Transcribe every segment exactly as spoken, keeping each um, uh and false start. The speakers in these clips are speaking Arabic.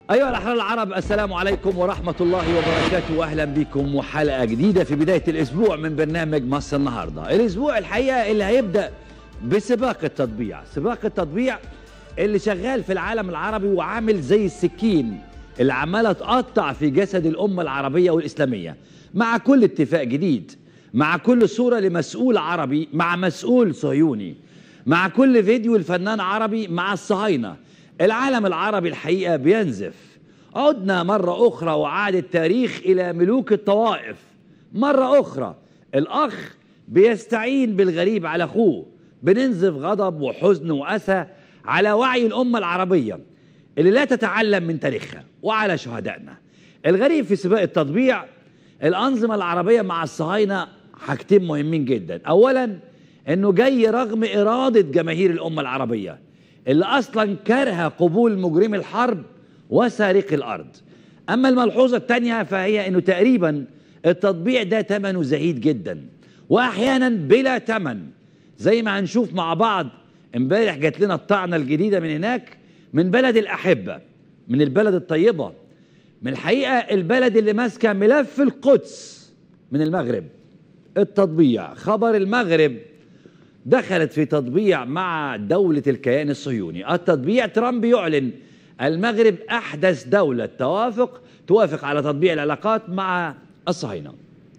أيها الأحرار العرب، السلام عليكم ورحمة الله وبركاته، وأهلا بكم وحلقة جديدة في بداية الأسبوع من برنامج مصر النهاردة. الأسبوع الحقيقة اللي هيبدأ بسباق التطبيع، سباق التطبيع اللي شغال في العالم العربي وعامل زي السكين اللي عمالة تقطع في جسد الأمة العربية والإسلامية، مع كل اتفاق جديد، مع كل صورة لمسؤول عربي مع مسؤول صهيوني، مع كل فيديو الفنان عربي مع الصهاينة. العالم العربي الحقيقة بينزف. عدنا مرة أخرى وعاد التاريخ إلى ملوك الطوائف. مرة أخرى الأخ بيستعين بالغريب على أخوه. بننزف غضب وحزن وأسى على وعي الأمة العربية اللي لا تتعلم من تاريخها وعلى شهدائنا. الغريب في سباق التطبيع الأنظمة العربية مع الصهاينة حاجتين مهمين جدا. أولا إنه جاي رغم إرادة جماهير الأمة العربية اللي أصلا كارهة قبول مجرمي الحرب وسارقي الأرض. أما الملحوظة الثانية فهي إنه تقريبا التطبيع ده ثمنه زهيد جدا وأحيانا بلا ثمن، زي ما هنشوف مع بعض. امبارح جات لنا الطعنة الجديدة من هناك، من بلد الأحبة، من البلد الطيبة، من الحقيقة البلد اللي ماسكة ملف القدس، من المغرب. التطبيع، خبر المغرب دخلت في تطبيع مع دولة الكيان الصهيوني. التطبيع، ترامب يعلن المغرب أحدث دولة توافق توافق على تطبيع العلاقات مع الصهاينة.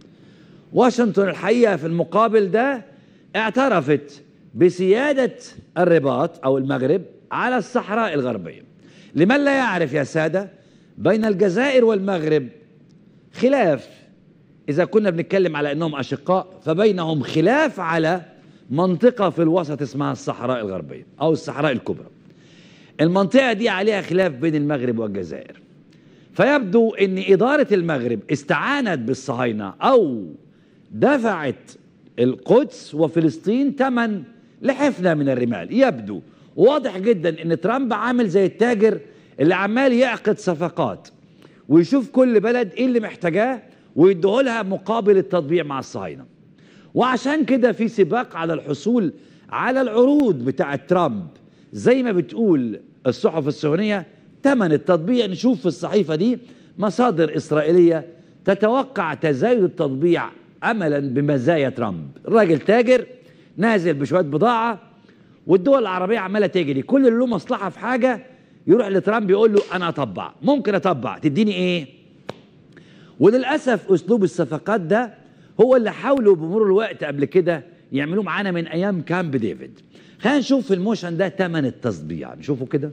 واشنطن الحقيقة في المقابل ده اعترفت بسيادة الرباط أو المغرب على الصحراء الغربية. لمن لا يعرف يا سادة، بين الجزائر والمغرب خلاف. إذا كنا بنتكلم على أنهم أشقاء فبينهم خلاف على منطقة في الوسط اسمها الصحراء الغربية أو الصحراء الكبرى. المنطقة دي عليها خلاف بين المغرب والجزائر. فيبدو أن إدارة المغرب استعانت بالصهاينة أو دفعت القدس وفلسطين ثمن لحفنة من الرمال. يبدو واضح جدا أن ترامب عامل زي التاجر اللي عمال يعقد صفقات ويشوف كل بلد إيه اللي محتاجاه ويديهولها مقابل التطبيع مع الصهاينة. وعشان كده في سباق على الحصول على العروض بتاعة ترامب، زي ما بتقول الصحف الصهيونية ثمن التطبيع. نشوف في الصحيفة دي مصادر إسرائيلية تتوقع تزايد التطبيع أملا بمزايا ترامب. الراجل تاجر نازل بشوية بضاعة والدول العربية عمالة تجري، كل اللي له مصلحة في حاجة يروح لترامب يقول له أنا أطبع، ممكن أطبع، تديني إيه؟ وللأسف أسلوب الصفقات ده هو اللي حاولوا بمرور الوقت قبل كده يعملوه معانا من أيام كامب ديفيد. خلينا نشوف في الموشن ده ثمن التطبيع، نشوفه كده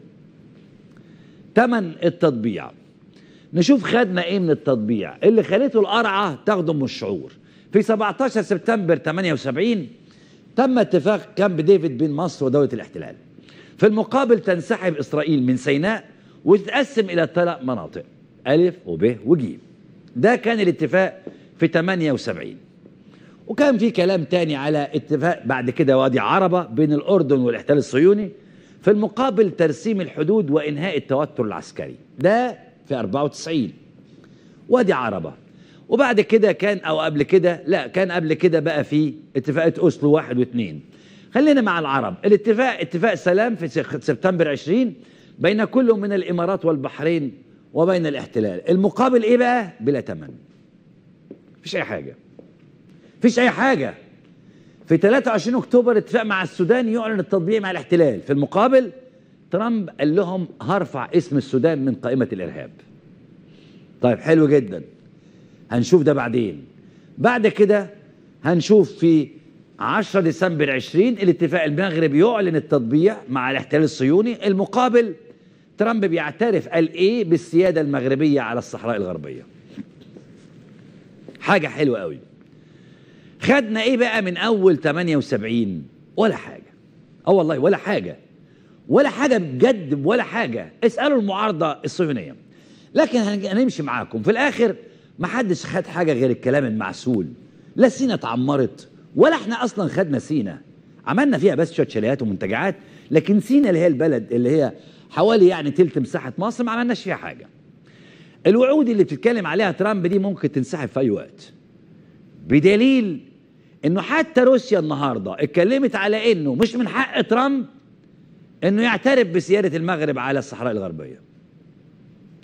ثمن التطبيع. نشوف خدنا ايه من التطبيع اللي خليته القرعه تخدم الشعور. في سبعتاشر سبتمبر ثمانية وسبعين تم اتفاق كامب ديفيد بين مصر ودولة الاحتلال. في المقابل تنسحب إسرائيل من سيناء وتتقسم إلى ثلاث مناطق، ألف وب وجيم. ده كان الاتفاق في ثمانية وسبعين. وكان في كلام تاني على اتفاق بعد كده وادي عربة بين الأردن والاحتلال الصهيوني، في المقابل ترسيم الحدود وإنهاء التوتر العسكري. ده في أربعة وتسعين وادي عربة. وبعد كده كان أو قبل كده، لا كان قبل كده بقى في اتفاقات أوسلو واحد واثنين. خلينا مع العرب. الاتفاق اتفاق سلام في سبتمبر عشرين بين كل من الإمارات والبحرين وبين الاحتلال. المقابل إيه بقى؟ بلا ثمن، مفيش أي حاجة، مفيش أي حاجة. في ثلاثة وعشرين أكتوبر اتفاق مع السودان يعلن التطبيع مع الاحتلال. في المقابل ترامب قال لهم هرفع اسم السودان من قائمة الإرهاب. طيب حلو جدا، هنشوف ده بعدين. بعد كده هنشوف في عشرة ديسمبر عشرين الاتفاق المغرب يعلن التطبيع مع الاحتلال الصهيوني. المقابل ترامب بيعترف قال ايه بالسيادة المغربية على الصحراء الغربية. حاجة حلوة قوي. خدنا ايه بقى من اول ثمانية وسبعين؟ ولا حاجة. اه والله ولا حاجة، ولا حاجة بجد، ولا حاجة. اسألوا المعارضة الصهيونية. لكن هنمشي معاكم في الاخر ما حدش خد حاجة غير الكلام المعسول. لا سينا اتعمرت ولا احنا اصلا خدنا سينا، عملنا فيها بس شوية شاليهات ومنتجعات، لكن سينا اللي هي البلد اللي هي حوالي يعني تلت مساحة مصر ما عملناش فيها حاجة. الوعود اللي بتتكلم عليها ترامب دي ممكن تنسحب في اي وقت، بدليل انه حتى روسيا النهارده اتكلمت على انه مش من حق ترامب انه يعترف بسيادة المغرب على الصحراء الغربية.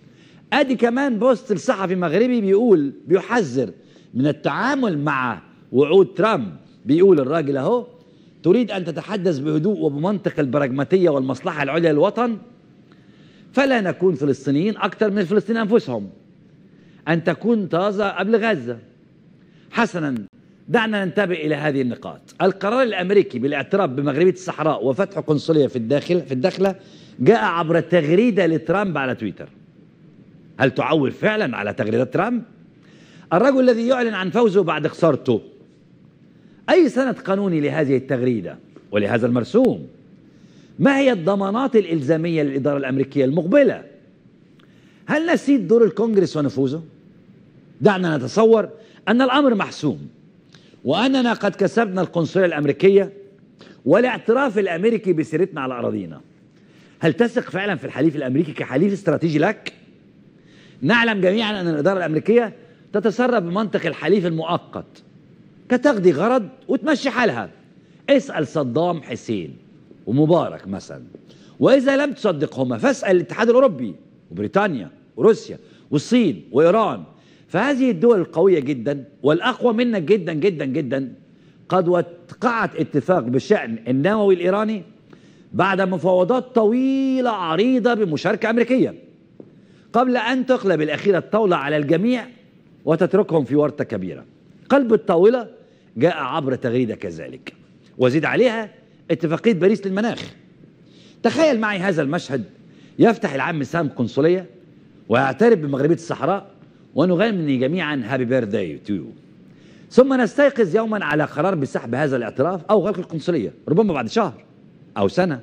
ادي كمان بوست الصحفي مغربي بيقول بيحذر من التعامل مع وعود ترامب. بيقول الراجل اهو: تريد ان تتحدث بهدوء وبمنطق البراغماتيه والمصلحه العليا للوطن، فلا نكون فلسطينيين اكثر من الفلسطينيين انفسهم، ان تكون طازه قبل غزه. حسنا، دعنا ننتبه الى هذه النقاط. القرار الامريكي بالاعتراف بمغربيه الصحراء وفتح قنصليه في الداخل في الداخله جاء عبر تغريده لترامب على تويتر. هل تعول فعلا على تغريدة ترامب؟ الرجل الذي يعلن عن فوزه بعد خسارته، أي سند قانوني لهذه التغريدة ولهذا المرسوم؟ ما هي الضمانات الإلزامية للإدارة الأمريكية المقبلة؟ هل نسيت دور الكونغرس ونفوذه؟ دعنا نتصور أن الأمر محسوم، وأننا قد كسبنا القنصلية الأمريكية والاعتراف الأمريكي بسيرتنا على أراضينا. هل تثق فعلا في الحليف الأمريكي كحليف استراتيجي لك؟ نعلم جميعا أن الإدارة الأمريكية تتصرف بمنطق الحليف المؤقت، كتقضي غرض وتمشي حالها. اسأل صدام حسين ومبارك مثلا، وإذا لم تصدقهما فاسأل الاتحاد الأوروبي وبريطانيا وروسيا والصين وإيران. فهذه الدول القوية جدا والأقوى منك جدا جدا جدا قد وقعت اتفاق بشأن النووي الإيراني بعد مفاوضات طويلة عريضة بمشاركة أمريكية، قبل أن تقلب الأخيرة الطاولة على الجميع وتتركهم في ورطة كبيرة. قلب الطاولة جاء عبر تغريدة كذلك، وزيد عليها اتفاقية باريس للمناخ. تخيل معي هذا المشهد: يفتح العم سام قنصلية ويعترف بمغربية الصحراء ونغني جميعا هابي بيرثداي تو يو، ثم نستيقظ يوما على قرار بسحب هذا الاعتراف أو غلق القنصلية، ربما بعد شهر أو سنة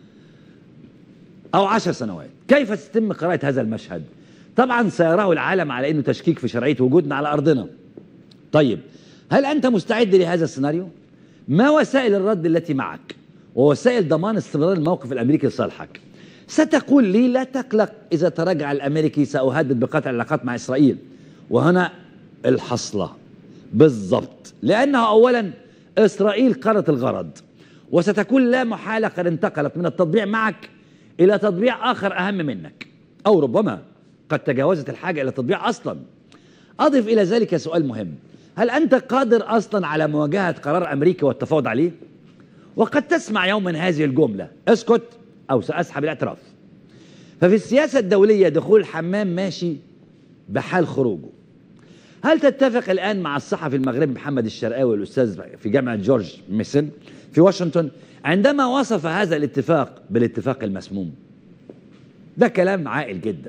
أو عشر سنوات. كيف ستتم قراءة هذا المشهد؟ طبعا سيراه العالم على أنه تشكيك في شرعية وجودنا على أرضنا. طيب، هل أنت مستعد لهذا السيناريو؟ ما وسائل الرد التي معك ووسائل ضمان استمرار الموقف الأمريكي لصالحك؟ ستقول لي لا تقلق، إذا تراجع الأمريكي سأهدد بقطع العلاقات مع إسرائيل. وهنا الحصلة بالضبط، لأنها أولا إسرائيل قرت الغرض، وستكون لا محالة قد انتقلت من التطبيع معك إلى تطبيع آخر أهم منك، أو ربما قد تجاوزت الحاجة إلى تطبيع أصلا. أضف إلى ذلك سؤال مهم: هل أنت قادر أصلا على مواجهة قرار أمريكا والتفاوض عليه؟ وقد تسمع يوما هذه الجملة: اسكت أو سأسحب الاعتراف. ففي السياسة الدولية دخول الحمام ماشي بحال خروجه. هل تتفق الآن مع الصحفي المغربي محمد الشرقاوي الأستاذ في جامعة جورج ميسون في واشنطن عندما وصف هذا الاتفاق بالاتفاق المسموم؟ ده كلام عاقل جدا.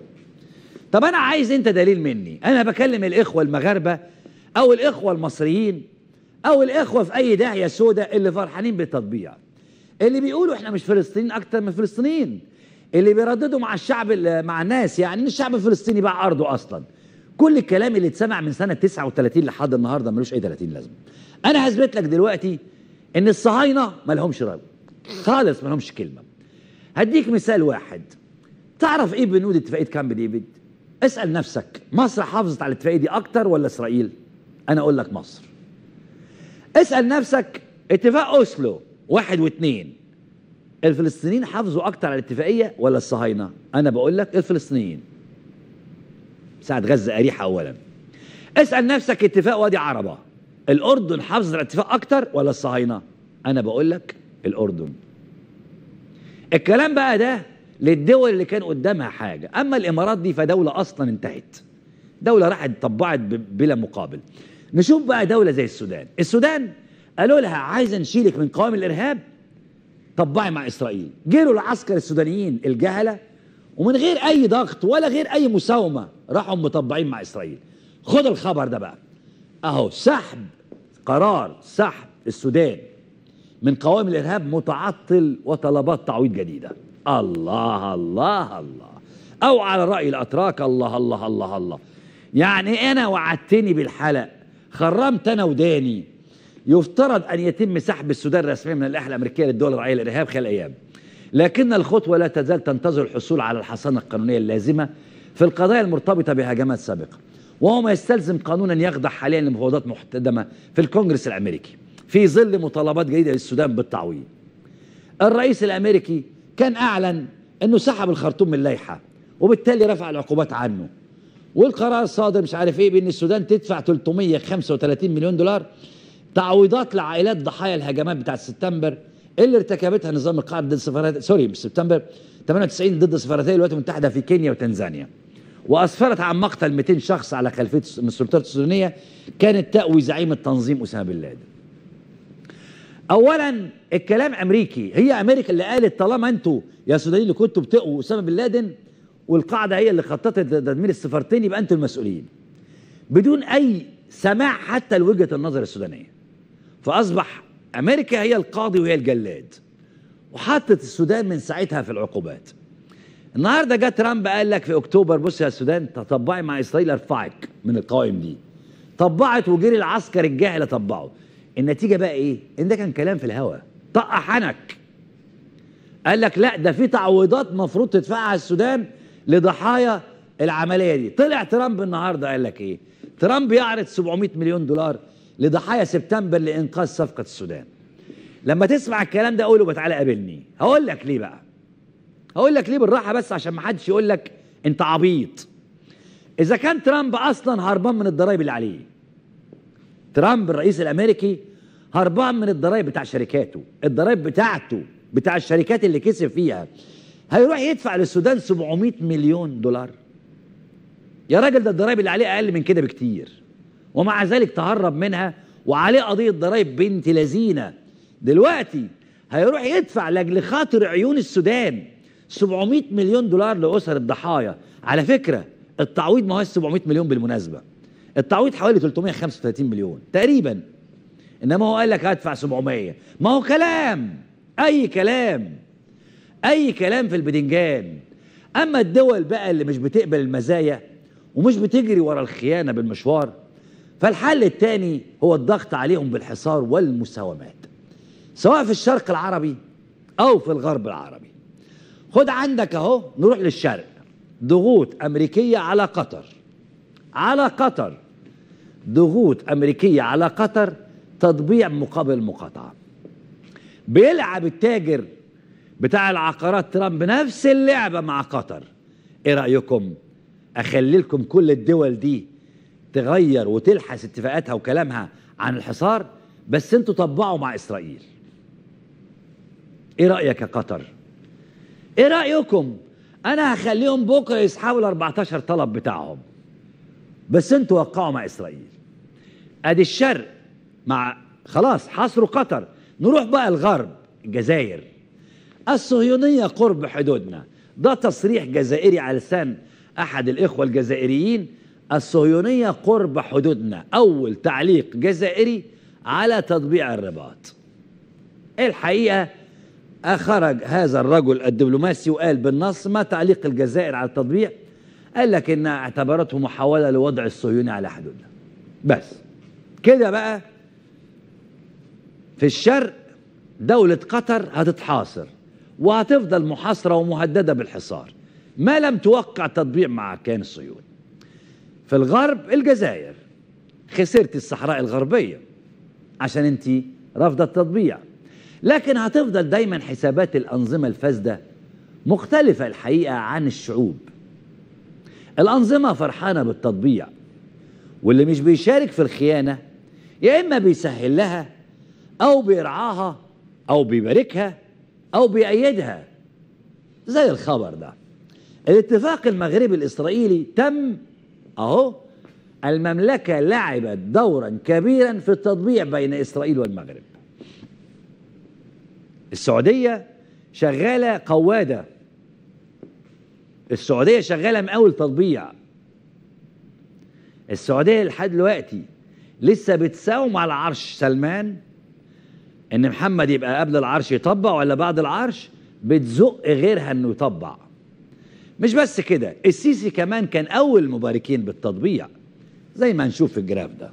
طب أنا عايز أنت دليل مني. أنا بكلم الإخوة المغاربة أو الإخوة المصريين أو الإخوة في أي داهية سوداء اللي فرحانين بالتطبيع، اللي بيقولوا إحنا مش فلسطينيين أكتر من فلسطينيين، اللي بيرددوا مع الشعب مع الناس يعني إن الشعب الفلسطيني باع أرضه أصلا. كل الكلام اللي اتسمع من سنة تسعة وثلاثين لحد النهارده ملوش أي ثلاثين لازمة. أنا هثبت لك دلوقتي إن الصهاينة ما لهمش رأي خالص، ما لهمش كلمة. هديك مثال واحد. تعرف إيه بنود اتفاقية كامب ديفيد؟ اسأل نفسك، مصر حافظت على الاتفاقية دي أكتر ولا إسرائيل؟ أنا أقول لك مصر. اسأل نفسك، اتفاق أوسلو واحد واثنين، الفلسطينيين حافظوا أكتر على الاتفاقية ولا الصهاينة؟ أنا بقول لك الفلسطينيين. ساعة غزة أريحة أولا. اسأل نفسك، اتفاق وادي عربة، الأردن حافظت على الاتفاق أكتر ولا الصهاينة؟ أنا بقول لك الأردن. الكلام بقى ده للدول اللي كان قدامها حاجة، أما الإمارات دي فدولة أصلا انتهت، دولة راحت طبعت بلا مقابل. نشوف بقى دولة زي السودان. السودان قالوا لها عايزة نشيلك من قوائم الإرهاب، طبعي مع إسرائيل. جيروا العسكر السودانيين الجهلة ومن غير أي ضغط ولا غير أي مساومة راحوا مطبعين مع إسرائيل. خد الخبر ده بقى أهو، سحب قرار سحب السودان من قوائم الإرهاب متعطل وطلبات تعويض جديدة. الله الله الله، أو على رأي الأتراك الله الله الله الله. يعني أنا وعدتني بالحلق، خرمت أنا وداني. يفترض أن يتم سحب السودان رسميا من اللائحة الأمريكية للدول الراعية للإرهاب خلال أيام، لكن الخطوة لا تزال تنتظر الحصول على الحصانة القانونية اللازمة في القضايا المرتبطة بهجمات سابقة، وهو ما يستلزم قانونا يخضع حاليا لمفاوضات محتدمة في الكونجرس الأمريكي في ظل مطالبات جديدة للسودان بالتعويض. الرئيس الأمريكي كان أعلن أنه سحب الخرطوم من اللائحة وبالتالي رفع العقوبات عنه. والقرار صادر مش عارف ايه بان السودان تدفع ثلاثمية وخمسة وثلاثين مليون دولار تعويضات لعائلات ضحايا الهجمات بتاعت سبتمبر اللي ارتكبتها نظام القاعده ضد سفارات سوري مش سبتمبر ثمانية وتسعين ضد سفارتي الولايات المتحده في كينيا وتنزانيا، واسفرت عن مقتل مئتين شخص على خلفيه من السلطات السودانيه كانت تأوي زعيم التنظيم اسامه بن لادن. اولا الكلام امريكي، هي امريكا اللي قالت طالما انتوا يا سودانيين اللي كنتوا بتقوا اسامه بن لادن والقاعده هي اللي خططت لتدمير السفارتين يبقى انتوا المسؤولين، بدون اي سماع حتى لوجهه النظر السودانيه. فاصبح امريكا هي القاضي وهي الجلاد، وحطت السودان من ساعتها في العقوبات. النهارده جه ترامب قال لك في اكتوبر بص يا السودان تطبعي مع اسرائيل ارفعك من القوائم دي. طبعت وجري العسكر الجاهل طبعوا. النتيجه بقى ايه؟ ان ده كان كلام في الهوا، طق حنك. قال لك لا ده في تعويضات مفروض تدفعها السودان لضحايا العمليه دي. طلع ترامب النهارده قال لك ايه؟ ترامب يعرض سبعمية مليون دولار لضحايا سبتمبر لانقاذ صفقه السودان. لما تسمع الكلام ده قول له تعالى قابلني. هقول لك ليه بقى. هقول لك ليه بالراحه بس عشان ما حدش يقول لك انت عبيط. اذا كان ترامب اصلا هربان من الضرايب اللي عليه. ترامب الرئيس الامريكي هربان من الضرايب بتاع شركاته، الضرايب بتاعته بتاع الشركات اللي كسب فيها. هيروح يدفع للسودان سبعمية مليون دولار. يا راجل ده الضرايب اللي عليه اقل من كده بكتير. ومع ذلك تهرب منها وعليه قضيه ضرايب بنت لذينه. دلوقتي هيروح يدفع لاجل خاطر عيون السودان سبعمية مليون دولار لاسر الضحايا. على فكره التعويض ما هو سبعمية مليون بالمناسبه. التعويض حوالي ثلاثمية وخمسة وثلاثين مليون تقريبا. انما هو قال لك هدفع سبعمية. ما هو كلام، اي كلام، اي كلام في البدنجان. اما الدول بقى اللي مش بتقبل المزايا ومش بتجري ورا الخيانه بالمشوار، فالحل الثاني هو الضغط عليهم بالحصار والمساومات، سواء في الشرق العربي او في الغرب العربي. خد عندك اهو، نروح للشرق. ضغوط امريكيه على قطر، على قطر ضغوط امريكيه على قطر، تطبيع مقابل مقاطعه. بيلعب التاجر بتاع العقارات ترامب نفس اللعبه مع قطر. ايه رايكم اخلي لكم كل الدول دي تغير وتلحس اتفاقاتها وكلامها عن الحصار، بس انتوا طبعوا مع اسرائيل. ايه رايك يا قطر؟ ايه رايكم؟ انا هخليهم بكره يسحبوا ال أربعتاشر طلب بتاعهم، بس انتوا وقعوا مع اسرائيل. ادي الشرق مع خلاص حصروا قطر. نروح بقى الغرب، الجزائر. الصهيونيه قرب حدودنا. ده تصريح جزائري على لسان احد الاخوه الجزائريين. الصهيونيه قرب حدودنا، اول تعليق جزائري على تطبيع الرباط. الحقيقه خرج هذا الرجل الدبلوماسي وقال بالنص ما تعليق الجزائر على التطبيع، قال لك انها اعتبرته محاوله لوضع الصهيوني على حدودنا. بس كده بقى في الشرق دولة قطر هتتحاصر وهتفضل محاصرة ومهددة بالحصار ما لم توقع تطبيع مع كيان الصهيوني. في الغرب الجزائر خسرت الصحراء الغربية عشان انت رافضة التطبيع، لكن هتفضل دايما حسابات الأنظمة الفاسدة مختلفة الحقيقة عن الشعوب. الأنظمة فرحانة بالتطبيع، واللي مش بيشارك في الخيانة يا إما بيسهل لها أو بيرعاها أو بيباركها أو بيأيدها. زي الخبر ده، الاتفاق المغربي الإسرائيلي تم أهو. المملكة لعبت دورا كبيرا في التطبيع بين إسرائيل والمغرب. السعودية شغالة قوادة، السعودية شغالة مقاول تطبيع. السعودية لحد دلوقتي لسه بتساوم على عرش سلمان ان محمد يبقى قبل العرش يطبع ولا بعد العرش، بتزق غيرها انه يطبع. مش بس كده، السيسي كمان كان اول المباركين بالتطبيع زي ما نشوف في الجراف ده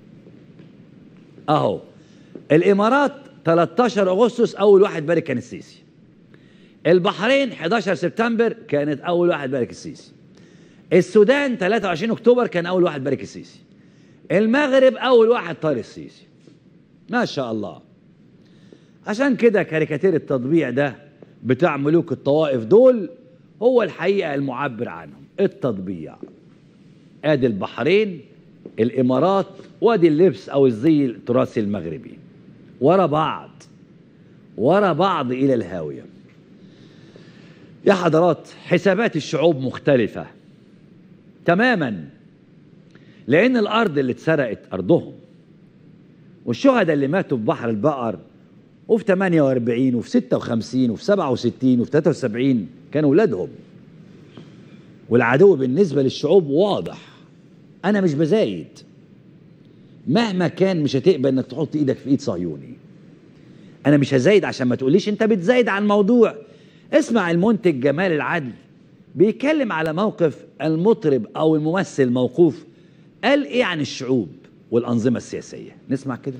اهو. الامارات تلتاشر اغسطس اول واحد بارك كان السيسي. البحرين حداشر سبتمبر كانت اول واحد بارك السيسي. السودان تلاتة وعشرين اكتوبر كان اول واحد بارك السيسي. المغرب اول واحد طار السيسي. ما شاء الله. عشان كده كاريكاتير التطبيع ده بتاع ملوك الطوائف دول هو الحقيقة المعبر عنهم التطبيع. ادي البحرين، الامارات، وادي اللبس او الزي التراثي المغربي ورا بعض ورا بعض الى الهاوية. يا حضرات، حسابات الشعوب مختلفة تماما، لان الارض اللي اتسرقت ارضهم، والشهداء اللي ماتوا في بحر البقر وفي ثمانية وأربعين وفي ستة وخمسين وفي سبعة وستين وفي ثلاثة وسبعين كانوا ولادهم. والعدو بالنسبة للشعوب واضح. أنا مش بزايد، مهما كان مش هتقبل إنك تحط إيدك في إيد صهيوني. أنا مش هزايد عشان ما تقوليش أنت بتزايد عن الموضوع. اسمع المنتج جمال العدل بيتكلم على موقف المطرب أو الممثل الموقوف، قال إيه عن الشعوب والأنظمة السياسية. نسمع كده.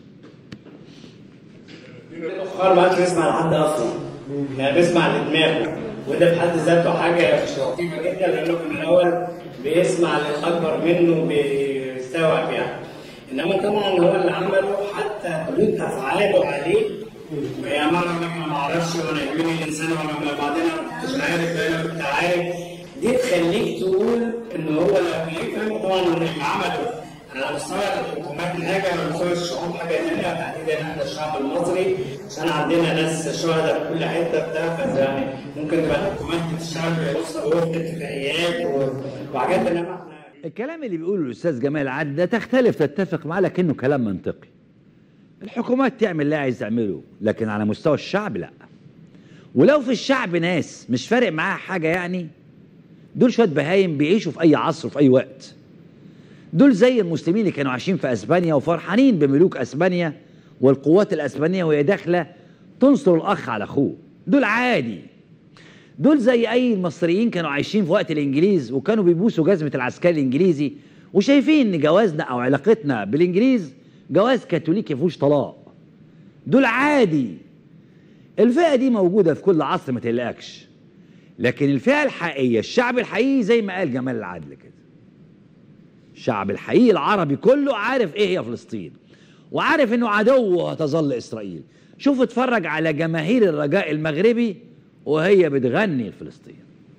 مؤخرا ما عادش بيسمع لحد اصلا، يعني بيسمع لدماغه، وده في حد ذاته حاجه لطيفه جدا، لانه في الاول بيسمع للاكبر منه بيستوعب يعني. انما طبعا هو اللي عمله حتى ردود افعاله عليه، يا مره انا ما اعرفش وانا يهمني الانسان ولا بعدين انا ما كنتش عارف انا كنت عارف، دي تخليك تقول ان هو لو يفهم طبعا اللي عمله على مستوى الحكومات حاجه، على مستوى الشعوب حاجه ثانيه، تحديدا احنا الشعب المصري عشان عندنا ناس شهداء في كل حته بتاع، يعني ممكن تبقى الحكومات بتشتغل بوفق اتفاقيات وحاجات. انما احنا الكلام اللي بيقوله الاستاذ جمال عدل ده تختلف تتفق معاه، لكنه كلام منطقي. الحكومات تعمل اللي عايز تعمله، لكن على مستوى الشعب لا. ولو في الشعب ناس مش فارق معاها حاجه، يعني دول شويه بهايم بيعيشوا في اي عصر وفي اي وقت. دول زي المسلمين اللي كانوا عايشين في اسبانيا وفرحانين بملوك اسبانيا والقوات الاسبانيه وهي داخله تنصر الاخ على اخوه. دول عادي. دول زي اي المصريين كانوا عايشين في وقت الانجليز وكانوا بيبوسوا جزمه العسكري الانجليزي وشايفين ان جوازنا او علاقتنا بالانجليز جواز كاثوليكي ما فيهوش طلاق. دول عادي. الفئه دي موجوده في كل عصر ما تقلقش. لكن الفئه الحقيقيه، الشعب الحقيقي، زي ما قال جمال العدل كده، الشعب الحقيقي العربي كله عارف ايه هي فلسطين، وعارف انه عدو هتظل اسرائيل. شوف اتفرج على جماهير الرجاء المغربي وهي بتغني لفلسطين.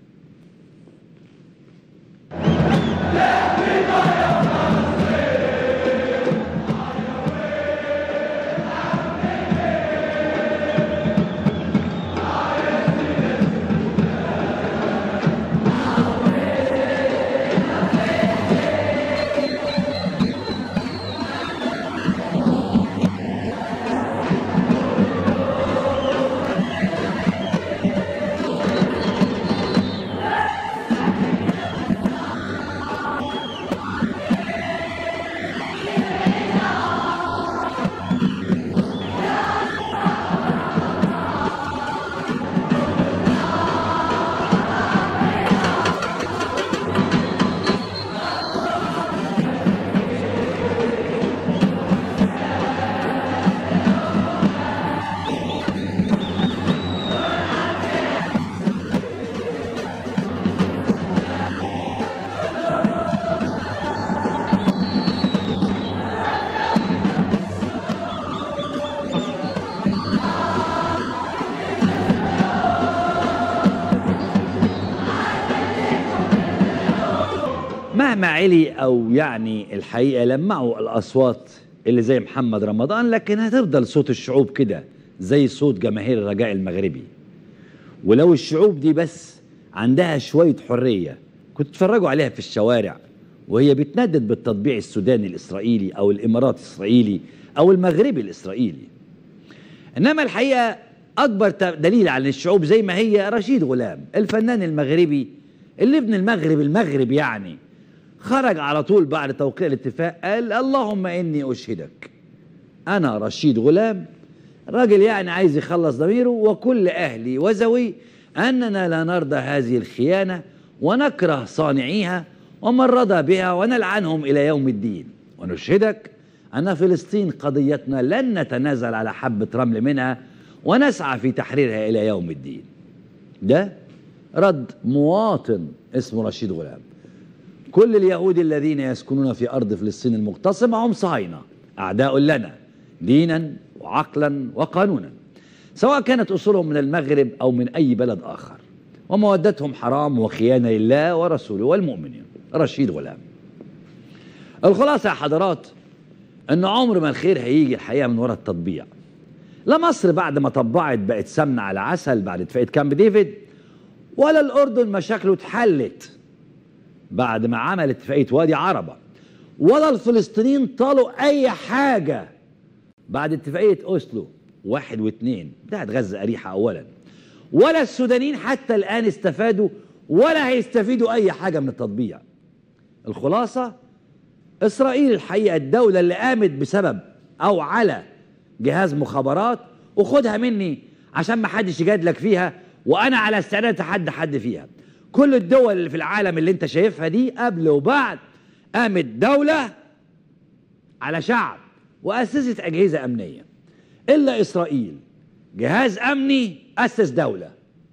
مهما علي او يعني الحقيقه لمعوا الاصوات اللي زي محمد رمضان، لكن هتفضل صوت الشعوب كده زي صوت جماهير الرجاء المغربي. ولو الشعوب دي بس عندها شويه حريه كنت تتفرجوا عليها في الشوارع وهي بتندد بالتطبيع السوداني الاسرائيلي او الاماراتي الاسرائيلي او المغربي الاسرائيلي. انما الحقيقه اكبر دليل على الشعوب زي ما هي رشيد غلام الفنان المغربي اللي ابن المغرب المغرب يعني، خرج على طول بعد توقيع الاتفاق قال اللهم اني اشهدك انا رشيد غلام، راجل يعني عايز يخلص ضميره، وكل اهلي وزوي اننا لا نرضى هذه الخيانه ونكره صانعيها ومن رضى بها ونلعنهم الى يوم الدين، ونشهدك ان فلسطين قضيتنا لن نتنازل على حبه رمل منها ونسعى في تحريرها الى يوم الدين. ده رد مواطن اسمه رشيد غلام. كل اليهود الذين يسكنون في أرض فلسطين المغتصبة هم صهاينة أعداء لنا دينا وعقلا وقانونا، سواء كانت أصولهم من المغرب أو من أي بلد آخر. ومودتهم حرام وخيانة لله ورسوله والمؤمنين. رشيد غلام. الخلاصة يا حضرات ان عمر ما الخير هيجي الحقيقة من وراء التطبيع. لا مصر بعد ما طبعت بقت سمنة على عسل بعد اتفاقية كامب ديفيد، ولا الأردن مشاكله اتحلت بعد ما عمل اتفاقية وادي عربة، ولا الفلسطينيين طالوا أي حاجة بعد اتفاقية أوسلو واحد واثنين بتاعت غزة أريحة أولا، ولا السودانيين حتى الآن استفادوا ولا هيستفيدوا أي حاجة من التطبيع. الخلاصة إسرائيل الحقيقة الدولة اللي قامت بسبب أو على جهاز مخابرات، وخدها مني عشان ما حدش يجادلك فيها، وأنا على استعداد أتحدى حد فيها. كل الدول اللي في العالم اللي أنت شايفها دي قبل وبعد قامت دولة على شعب وأسست أجهزة أمنية، إلا إسرائيل جهاز أمني أسس دولة.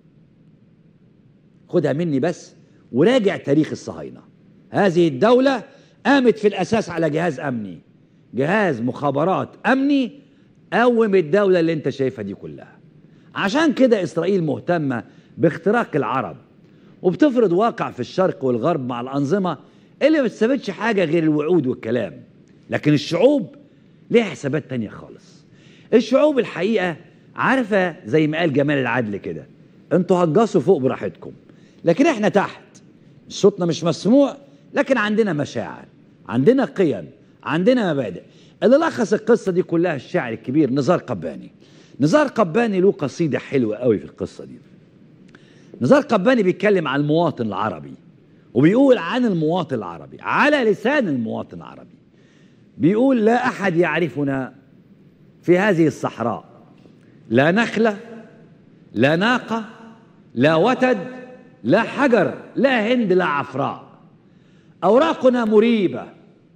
خدها مني بس وراجع تاريخ الصهاينة. هذه الدولة قامت في الأساس على جهاز أمني، جهاز مخابرات أمني قوم الدولة اللي أنت شايفها دي كلها. عشان كده إسرائيل مهتمة باختراق العرب وبتفرض واقع في الشرق والغرب مع الأنظمة اللي ما بتثبتش حاجة غير الوعود والكلام. لكن الشعوب ليها حسابات تانية خالص. الشعوب الحقيقة عارفة زي ما قال جمال العدل كده، انتوا هتجاصوا فوق براحتكم، لكن احنا تحت صوتنا مش مسموع، لكن عندنا مشاعر، عندنا قيم، عندنا مبادئ. اللي لخص القصة دي كلها الشاعر الكبير نزار قباني. نزار قباني له قصيدة حلوة قوي في القصة دي. نزار قباني بيتكلم عن المواطن العربي، وبيقول عن المواطن العربي على لسان المواطن العربي. بيقول: لا أحد يعرفنا في هذه الصحراء، لا نخلة، لا ناقة، لا وتد، لا حجر، لا هند، لا عفراء. أوراقنا مريبة،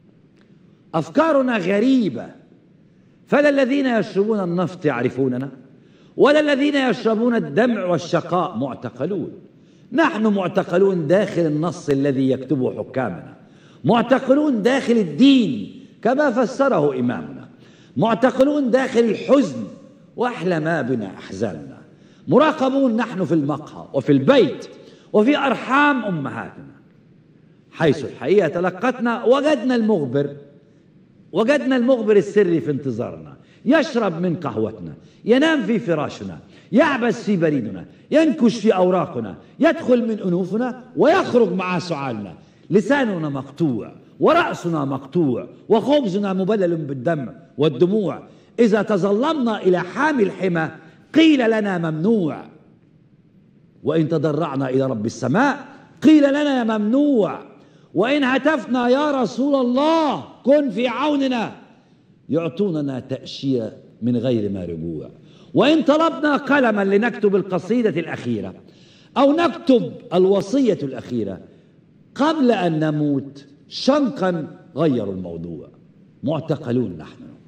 أفكارنا غريبة، فلا الذين يشربون النفط يعرفوننا، ولا الذين يشربون الدمع والشقاء معتقلون. نحن معتقلون داخل النص الذي يكتبه حكامنا، معتقلون داخل الدين كما فسره إمامنا، معتقلون داخل الحزن وأحلى ما بنا أحزاننا، مراقبون نحن في المقهى وفي البيت وفي أرحام أمهاتنا، حيث الحقيقة تلقتنا وجدنا المخبر وجدنا المخبر السري في انتظارنا، يشرب من قهوتنا، ينام في فراشنا، يعبث في بريدنا، ينكش في أوراقنا، يدخل من أنوفنا ويخرج مع سعالنا. لساننا مقطوع ورأسنا مقطوع وخبزنا مبلل بالدم والدموع. إذا تظلمنا إلى حامي الحمى قيل لنا ممنوع، وإن تضرعنا إلى رب السماء قيل لنا ممنوع، وإن هتفنا يا رسول الله كن في عوننا يعطوننا تأشيرة من غير ما رجوع، وإن طلبنا قلما لنكتب القصيدة الأخيرة أو نكتب الوصية الأخيرة قبل أن نموت شنقا غيروا الموضوع. معتقلون نحن.